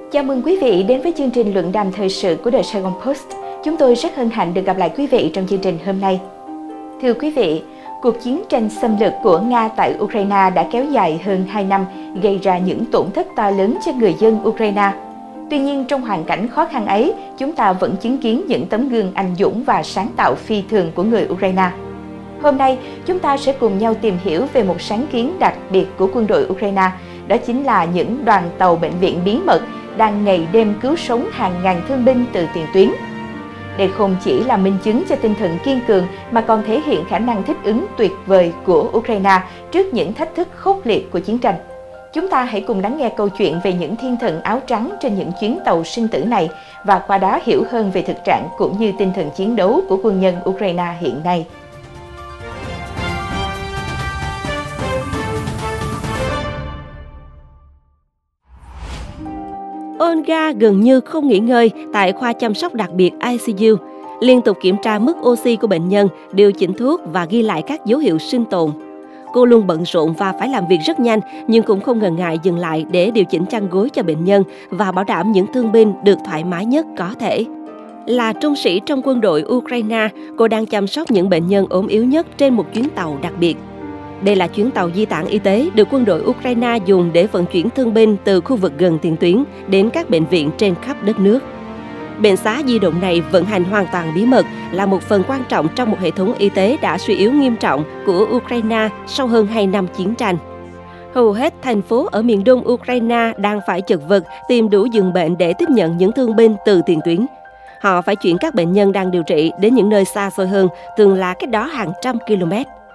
Chào mừng quý vị đến với chương trình luận đàm thời sự của The Sài Gòn Post. Chúng tôi rất hân hạnh được gặp lại quý vị trong chương trình hôm nay. Thưa quý vị, cuộc chiến tranh xâm lược của Nga tại Ukraine đã kéo dài hơn 2 năm, gây ra những tổn thất to lớn cho người dân Ukraine. Tuy nhiên, trong hoàn cảnh khó khăn ấy, chúng ta vẫn chứng kiến những tấm gương anh dũng và sáng tạo phi thường của người Ukraine. Hôm nay, chúng ta sẽ cùng nhau tìm hiểu về một sáng kiến đặc biệt của quân đội Ukraine, đó chính là những đoàn tàu bệnh viện bí mật đang ngày đêm cứu sống hàng ngàn thương binh từ tiền tuyến. Đây không chỉ là minh chứng cho tinh thần kiên cường mà còn thể hiện khả năng thích ứng tuyệt vời của Ukraine trước những thách thức khốc liệt của chiến tranh. Chúng ta hãy cùng lắng nghe câu chuyện về những thiên thần áo trắng trên những chuyến tàu sinh tử này và qua đó hiểu hơn về thực trạng cũng như tinh thần chiến đấu của quân nhân Ukraine hiện nay. Olga gần như không nghỉ ngơi tại khoa chăm sóc đặc biệt ICU, liên tục kiểm tra mức oxy của bệnh nhân, điều chỉnh thuốc và ghi lại các dấu hiệu sinh tồn. Cô luôn bận rộn và phải làm việc rất nhanh, nhưng cũng không ngần ngại dừng lại để điều chỉnh chăn gối cho bệnh nhân và bảo đảm những thương binh được thoải mái nhất có thể. Là trung sĩ trong quân đội Ukraine, cô đang chăm sóc những bệnh nhân ốm yếu nhất trên một chuyến tàu đặc biệt. Đây là chuyến tàu di tản y tế được quân đội Ukraine dùng để vận chuyển thương binh từ khu vực gần tiền tuyến đến các bệnh viện trên khắp đất nước. Bệnh xá di động này vận hành hoàn toàn bí mật, là một phần quan trọng trong một hệ thống y tế đã suy yếu nghiêm trọng của Ukraine sau hơn 2 năm chiến tranh. Hầu hết thành phố ở miền đông Ukraine đang phải chật vật tìm đủ giường bệnh để tiếp nhận những thương binh từ tiền tuyến. Họ phải chuyển các bệnh nhân đang điều trị đến những nơi xa xôi hơn, thường là cách đó hàng trăm km.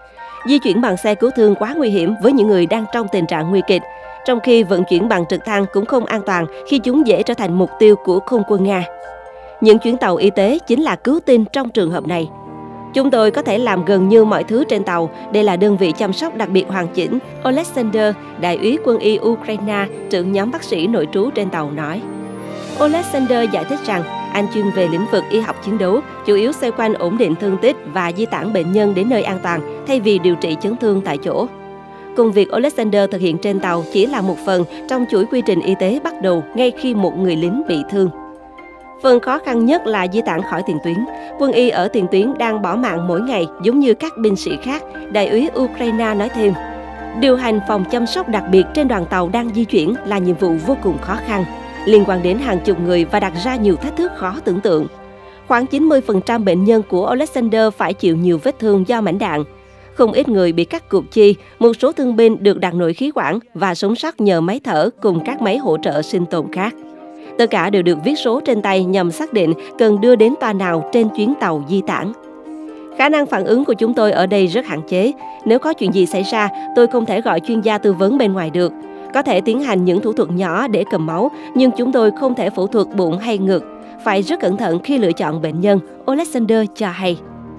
Di chuyển bằng xe cứu thương quá nguy hiểm với những người đang trong tình trạng nguy kịch, trong khi vận chuyển bằng trực thăng cũng không an toàn khi chúng dễ trở thành mục tiêu của không quân Nga. Những chuyến tàu y tế chính là cứu tinh trong trường hợp này. Chúng tôi có thể làm gần như mọi thứ trên tàu. Đây là đơn vị chăm sóc đặc biệt hoàn chỉnh, Oleksandr, đại úy quân y Ukraine, trưởng nhóm bác sĩ nội trú trên tàu nói. Oleksandr giải thích rằng anh chuyên về lĩnh vực y học chiến đấu, chủ yếu xoay quanh ổn định thương tích và di tản bệnh nhân đến nơi an toàn thay vì điều trị chấn thương tại chỗ. Công việc Oleksandr thực hiện trên tàu chỉ là một phần trong chuỗi quy trình y tế bắt đầu ngay khi một người lính bị thương. Phần khó khăn nhất là di tản khỏi tiền tuyến. Quân y ở tiền tuyến đang bỏ mạng mỗi ngày giống như các binh sĩ khác, đại úy Ukraine nói thêm. Điều hành phòng chăm sóc đặc biệt trên đoàn tàu đang di chuyển là nhiệm vụ vô cùng khó khăn, liên quan đến hàng chục người và đặt ra nhiều thách thức khó tưởng tượng. Khoảng 90% bệnh nhân của Oleksandr phải chịu nhiều vết thương do mảnh đạn. Không ít người bị cắt cụt chi, một số thương binh được đặt nội khí quản và sống sót nhờ máy thở cùng các máy hỗ trợ sinh tồn khác. Tất cả đều được viết số trên tay nhằm xác định cần đưa đến toa nào trên chuyến tàu di tản. Khả năng phản ứng của chúng tôi ở đây rất hạn chế. Nếu có chuyện gì xảy ra, tôi không thể gọi chuyên gia tư vấn bên ngoài được. Có thể tiến hành những thủ thuật nhỏ để cầm máu, nhưng chúng tôi không thể phẫu thuật bụng hay ngực. Phải rất cẩn thận khi lựa chọn bệnh nhân, Oleksandr cho hay.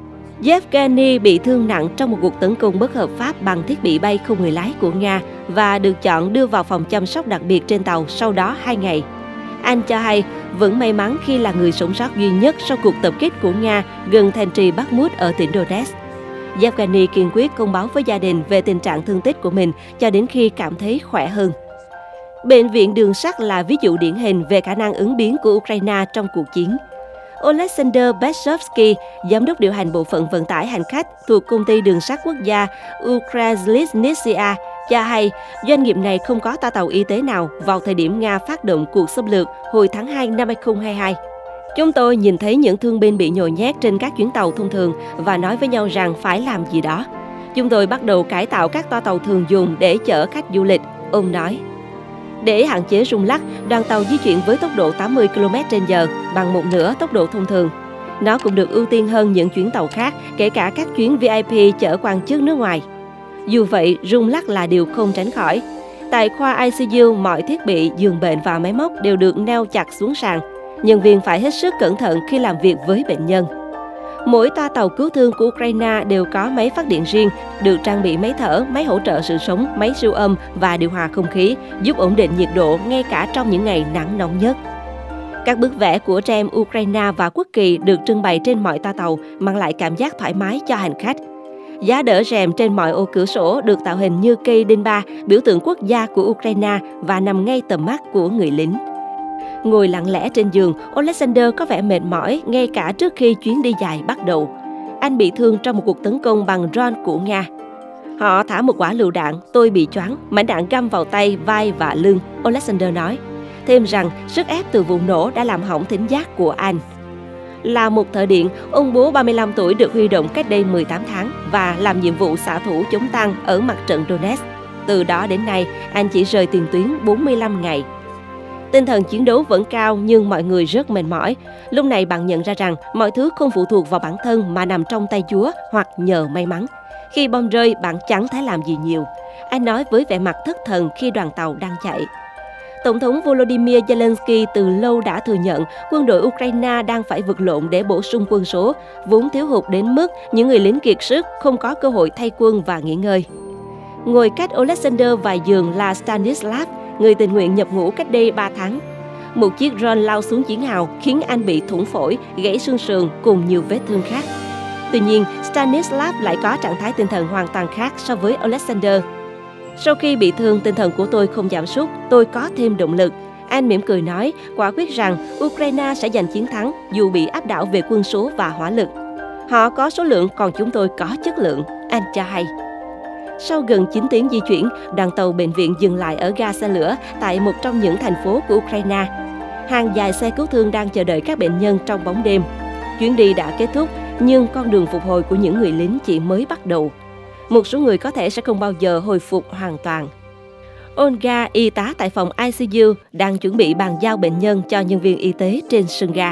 Yevgeny bị thương nặng trong một cuộc tấn công bất hợp pháp bằng thiết bị bay không người lái của Nga và được chọn đưa vào phòng chăm sóc đặc biệt trên tàu sau đó 2 ngày. Anh cho hay vẫn may mắn khi là người sống sót duy nhất sau cuộc tập kích của Nga gần thành trì Bakhmut ở tỉnh Donetsk. Yevgeny kiên quyết thông báo với gia đình về tình trạng thương tích của mình cho đến khi cảm thấy khỏe hơn. Bệnh viện đường sắt là ví dụ điển hình về khả năng ứng biến của Ukraine trong cuộc chiến. Oleksandr Beshovsky, giám đốc điều hành bộ phận vận tải hành khách thuộc công ty đường sắt quốc gia Ukrzaliznytsia, cho hay doanh nghiệp này không có toa tàu y tế nào vào thời điểm Nga phát động cuộc xâm lược hồi tháng 2 năm 2022. Chúng tôi nhìn thấy những thương binh bị nhồi nhét trên các chuyến tàu thông thường và nói với nhau rằng phải làm gì đó. Chúng tôi bắt đầu cải tạo các toa tàu thường dùng để chở khách du lịch, ông nói. Để hạn chế rung lắc, đoàn tàu di chuyển với tốc độ 80 km/h bằng một nửa tốc độ thông thường. Nó cũng được ưu tiên hơn những chuyến tàu khác, kể cả các chuyến VIP chở quan chức nước ngoài. Dù vậy, rung lắc là điều không tránh khỏi. Tại khoa ICU, mọi thiết bị, giường bệnh và máy móc đều được neo chặt xuống sàn. Nhân viên phải hết sức cẩn thận khi làm việc với bệnh nhân. Mỗi toa tàu cứu thương của Ukraine đều có máy phát điện riêng, được trang bị máy thở, máy hỗ trợ sự sống, máy siêu âm và điều hòa không khí, giúp ổn định nhiệt độ ngay cả trong những ngày nắng nóng nhất. Các bức vẽ của trẻ em Ukraine và quốc kỳ được trưng bày trên mọi toa tàu, mang lại cảm giác thoải mái cho hành khách. Giá đỡ rèm trên mọi ô cửa sổ được tạo hình như cây đinh ba, biểu tượng quốc gia của Ukraine và nằm ngay tầm mắt của người lính. Ngồi lặng lẽ trên giường, Alexander có vẻ mệt mỏi ngay cả trước khi chuyến đi dài bắt đầu. Anh bị thương trong một cuộc tấn công bằng drone của Nga. Họ thả một quả lựu đạn, tôi bị choáng, mảnh đạn găm vào tay, vai và lưng, Alexander nói. Thêm rằng sức ép từ vụ nổ đã làm hỏng thính giác của anh. Là một thợ điện, ông bố 35 tuổi được huy động cách đây 18 tháng và làm nhiệm vụ xạ thủ chống tăng ở mặt trận Donetsk. Từ đó đến nay, anh chỉ rời tiền tuyến 45 ngày. Tinh thần chiến đấu vẫn cao nhưng mọi người rất mệt mỏi. Lúc này bạn nhận ra rằng mọi thứ không phụ thuộc vào bản thân mà nằm trong tay Chúa hoặc nhờ may mắn. Khi bom rơi, bạn chẳng thể làm gì nhiều. Anh nói với vẻ mặt thất thần khi đoàn tàu đang chạy. Tổng thống Volodymyr Zelensky từ lâu đã thừa nhận quân đội Ukraine đang phải vật lộn để bổ sung quân số, vốn thiếu hụt đến mức những người lính kiệt sức không có cơ hội thay quân và nghỉ ngơi. Ngồi cách Alexander vài giường là Stanislav, người tình nguyện nhập ngũ cách đây 3 tháng. Một chiếc drone lao xuống chiến hào khiến anh bị thủng phổi, gãy xương sườn cùng nhiều vết thương khác. Tuy nhiên, Stanislav lại có trạng thái tinh thần hoàn toàn khác so với Alexander. Sau khi bị thương, tinh thần của tôi không giảm sút, tôi có thêm động lực. Anh mỉm cười nói, quả quyết rằng Ukraine sẽ giành chiến thắng dù bị áp đảo về quân số và hỏa lực. Họ có số lượng, còn chúng tôi có chất lượng, anh cho hay. Sau gần 9 tiếng di chuyển, đoàn tàu bệnh viện dừng lại ở ga xe lửa tại một trong những thành phố của Ukraine. Hàng dài xe cứu thương đang chờ đợi các bệnh nhân trong bóng đêm. Chuyến đi đã kết thúc, nhưng con đường phục hồi của những người lính chỉ mới bắt đầu. Một số người có thể sẽ không bao giờ hồi phục hoàn toàn. Olga, y tá tại phòng ICU, đang chuẩn bị bàn giao bệnh nhân cho nhân viên y tế trên sân ga.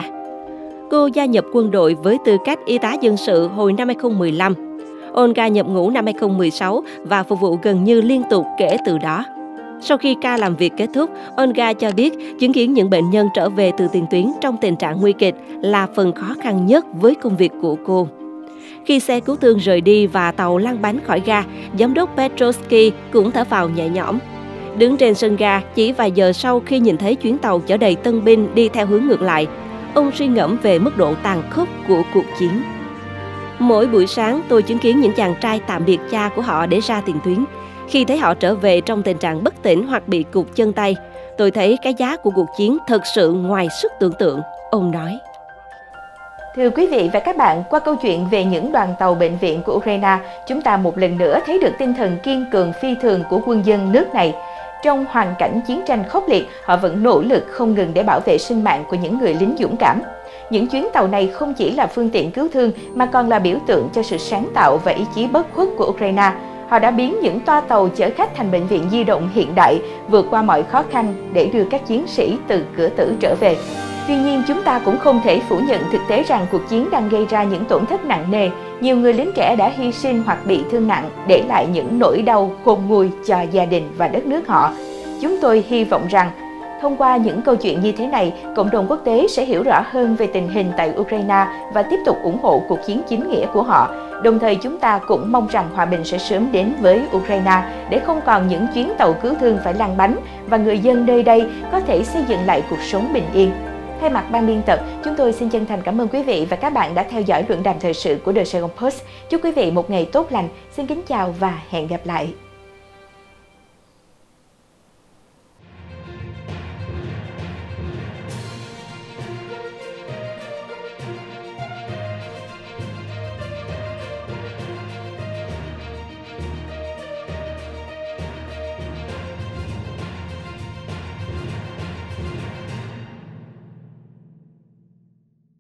Cô gia nhập quân đội với tư cách y tá dân sự hồi năm 2015. Olga nhập ngũ năm 2016 và phục vụ gần như liên tục kể từ đó. Sau khi ca làm việc kết thúc, Olga cho biết chứng kiến những bệnh nhân trở về từ tiền tuyến trong tình trạng nguy kịch là phần khó khăn nhất với công việc của cô. Khi xe cứu thương rời đi và tàu lăn bánh khỏi ga, giám đốc Petrovsky cũng thở phào nhẹ nhõm. Đứng trên sân ga, chỉ vài giờ sau khi nhìn thấy chuyến tàu chở đầy tân binh đi theo hướng ngược lại, ông suy ngẫm về mức độ tàn khốc của cuộc chiến. Mỗi buổi sáng, tôi chứng kiến những chàng trai tạm biệt cha của họ để ra tiền tuyến. Khi thấy họ trở về trong tình trạng bất tỉnh hoặc bị cụt chân tay, tôi thấy cái giá của cuộc chiến thật sự ngoài sức tưởng tượng, ông nói. Thưa quý vị và các bạn, qua câu chuyện về những đoàn tàu bệnh viện của Ukraine, chúng ta một lần nữa thấy được tinh thần kiên cường phi thường của quân dân nước này. Trong hoàn cảnh chiến tranh khốc liệt, họ vẫn nỗ lực không ngừng để bảo vệ sinh mạng của những người lính dũng cảm. Những chuyến tàu này không chỉ là phương tiện cứu thương mà còn là biểu tượng cho sự sáng tạo và ý chí bất khuất của Ukraine. Họ đã biến những toa tàu chở khách thành bệnh viện di động hiện đại, vượt qua mọi khó khăn để đưa các chiến sĩ từ cửa tử trở về. Tuy nhiên, chúng ta cũng không thể phủ nhận thực tế rằng cuộc chiến đang gây ra những tổn thất nặng nề. Nhiều người lính trẻ đã hy sinh hoặc bị thương nặng, để lại những nỗi đau khôn nguôi cho gia đình và đất nước họ. Chúng tôi hy vọng rằng, thông qua những câu chuyện như thế này, cộng đồng quốc tế sẽ hiểu rõ hơn về tình hình tại Ukraine và tiếp tục ủng hộ cuộc chiến chính nghĩa của họ. Đồng thời, chúng ta cũng mong rằng hòa bình sẽ sớm đến với Ukraine để không còn những chuyến tàu cứu thương phải lăn bánh và người dân nơi đây có thể xây dựng lại cuộc sống bình yên. Thay mặt ban biên tập, chúng tôi xin chân thành cảm ơn quý vị và các bạn đã theo dõi luận đàm thời sự của The Sài Gòn Post. Chúc quý vị một ngày tốt lành. Xin kính chào và hẹn gặp lại.